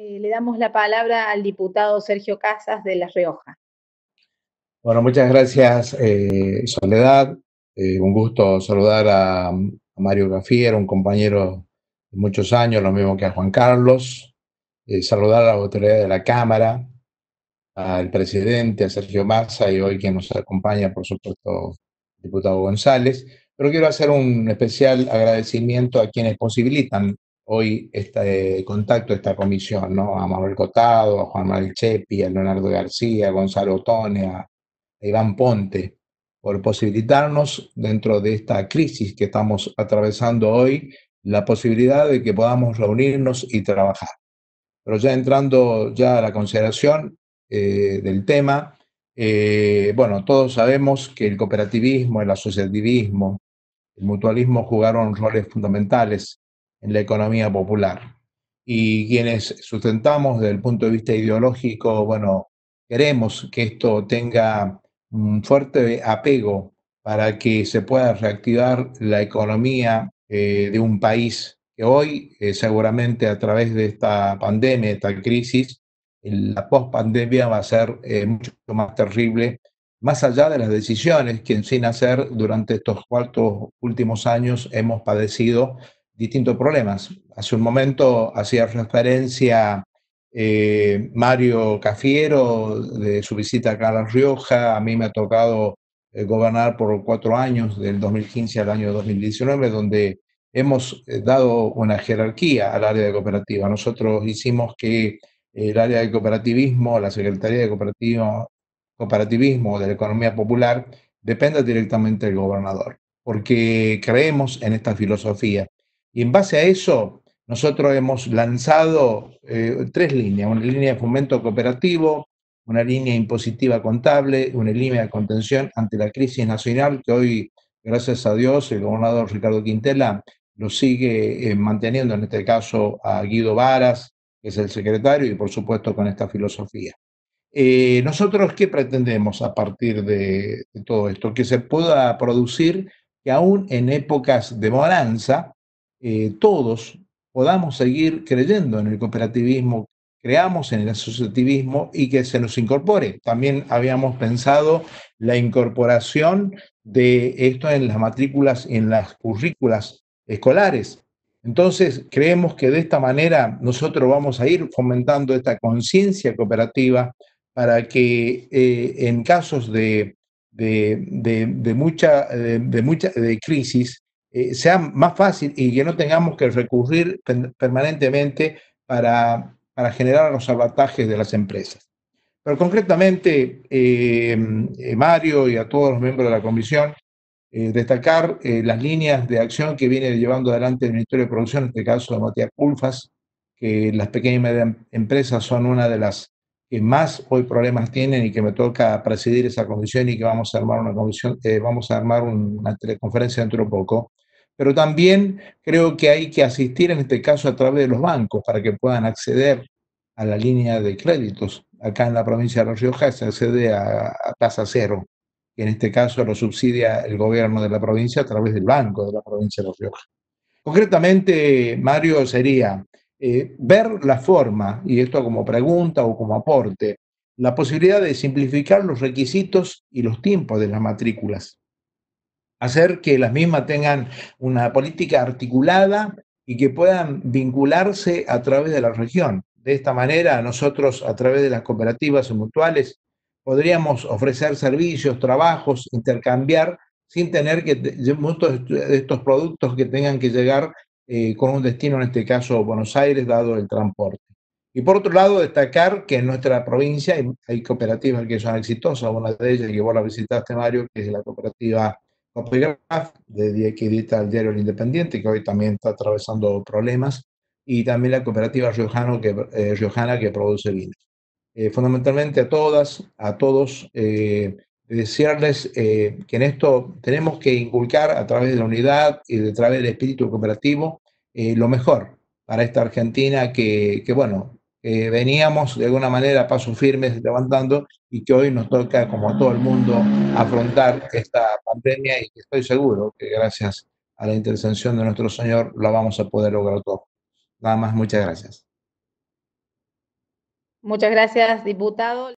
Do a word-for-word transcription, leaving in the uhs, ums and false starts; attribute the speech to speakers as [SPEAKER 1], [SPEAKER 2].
[SPEAKER 1] Eh, le damos la palabra al diputado Sergio Casas de La Rioja.
[SPEAKER 2] Bueno, muchas gracias, eh, Soledad. Eh, un gusto saludar a, a Mario Cafiero, un compañero de muchos años, lo mismo que a Juan Carlos. Eh, saludar a la autoridad de la Cámara, al presidente, a Sergio Massa y hoy quien nos acompaña, por supuesto, el diputado González. Pero quiero hacer un especial agradecimiento a quienes posibilitan hoy este contacto, esta comisión, ¿no? A Manuel Cotado, a Juan Manuel Chepi, a Leonardo García, a Gonzalo Tone, a Iván Ponte, por posibilitarnos dentro de esta crisis que estamos atravesando hoy, la posibilidad de que podamos reunirnos y trabajar. Pero ya entrando ya a la consideración eh, del tema, eh, bueno, todos sabemos que el cooperativismo, el asociativismo, el mutualismo jugaron roles fundamentales en la economía popular. Y quienes sustentamos desde el punto de vista ideológico, bueno, queremos que esto tenga un fuerte apego para que se pueda reactivar la economía eh, de un país que hoy, eh, seguramente a través de esta pandemia, esta crisis, la post-pandemia va a ser eh, mucho más terrible, más allá de las decisiones que sin hacer durante estos cuatro últimos años hemos padecido distintos problemas. Hace un momento hacía referencia eh, Mario Cafiero de su visita acá a La Rioja. A mí me ha tocado eh, gobernar por cuatro años, del dos mil quince al año dos mil diecinueve, donde hemos eh, dado una jerarquía al área de cooperativa. Nosotros hicimos que el área de cooperativismo, la Secretaría de Cooperativo, Cooperativismo de la Economía Popular, dependa directamente del gobernador, porque creemos en esta filosofía. Y en base a eso, nosotros hemos lanzado eh, tres líneas: una línea de fomento cooperativo, una línea impositiva contable, una línea de contención ante la crisis nacional que hoy, gracias a Dios, el gobernador Ricardo Quintela lo sigue eh, manteniendo, en este caso a Guido Varas, que es el secretario, y por supuesto con esta filosofía. Eh, nosotros, ¿qué pretendemos a partir de, de todo esto? Que se pueda producir, que aún en épocas de bonanza, eh, todos podamos seguir creyendo en el cooperativismo, creamos en el asociativismo y que se nos incorpore. También habíamos pensado la incorporación de esto en las matrículas y en las currículas escolares. Entonces, creemos que de esta manera nosotros vamos a ir fomentando esta conciencia cooperativa para que eh, en casos de, de, de, de mucha, de, de, mucha de crisis eh, sea más fácil y que no tengamos que recurrir permanentemente para, para generar los salvatajes de las empresas. Pero concretamente, eh, Mario y a todos los miembros de la comisión, eh, destacar eh, las líneas de acción que viene llevando adelante el Ministerio de Producción, en este caso de Matías Culfas, que las pequeñas y medianas empresas son una de las que más hoy problemas tienen y que me toca presidir esa comisión y que vamos a armar una comisión, eh, vamos a armar una teleconferencia dentro de poco. Pero también creo que hay que asistir en este caso a través de los bancos para que puedan acceder a la línea de créditos. Acá en la provincia de La Rioja se accede a, a tasa cero, que en este caso lo subsidia el gobierno de la provincia a través del Banco de la provincia de La Rioja. Concretamente, Mario, sería eh, ver la forma, y esto como pregunta o como aporte, la posibilidad de simplificar los requisitos y los tiempos de las matrículas, hacer que las mismas tengan una política articulada y que puedan vincularse a través de la región. De esta manera, nosotros, a través de las cooperativas y mutuales, podríamos ofrecer servicios, trabajos, intercambiar, sin tener que muchos de estos productos que tengan que llegar eh, con un destino, en este caso Buenos Aires, dado el transporte. Y por otro lado, destacar que en nuestra provincia hay, hay cooperativas que son exitosas. Una de ellas, que vos la visitaste, Mario, que es la cooperativa Copigraph, de, que edita el diario El Independiente, que hoy también está atravesando problemas, y también la cooperativa Riojano que, eh, Riojana que produce vinos. Eh, fundamentalmente a todas, a todos, eh, desearles eh, que en esto tenemos que inculcar a través de la unidad y de, a través del espíritu cooperativo eh, lo mejor para esta Argentina que, que bueno, eh, veníamos de alguna manera a pasos firmes levantando y que hoy nos toca, como a todo el mundo, afrontar esta pandemia y que estoy seguro que gracias a la intercesión de nuestro Señor lo vamos a poder lograr todo. Nada más, muchas gracias.
[SPEAKER 1] Muchas gracias, diputado.